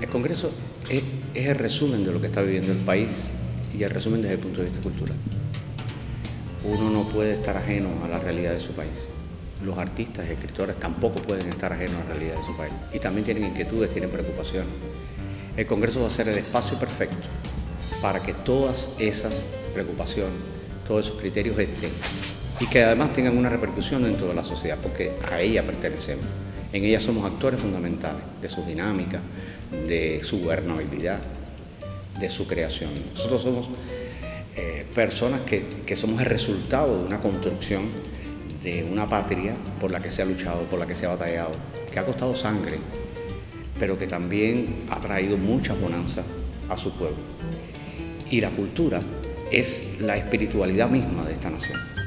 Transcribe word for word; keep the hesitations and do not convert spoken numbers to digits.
El Congreso es, es el resumen de lo que está viviendo el país y el resumen desde el punto de vista cultural. Uno no puede estar ajeno a la realidad de su país. Los artistas y escritores tampoco pueden estar ajenos a la realidad de su país. Y también tienen inquietudes, tienen preocupaciones. El Congreso va a ser el espacio perfecto para que todas esas preocupaciones, todos esos criterios estén y que además tengan una repercusión dentro de la sociedad, porque a ella pertenecemos. En ella somos actores fundamentales de su dinámica, de su gobernabilidad, de su creación. Nosotros somos eh, personas que, que somos el resultado de una construcción de una patria por la que se ha luchado, por la que se ha batallado, que ha costado sangre, pero que también ha traído muchas bonanzas a su pueblo. Y la cultura es la espiritualidad misma de esta nación.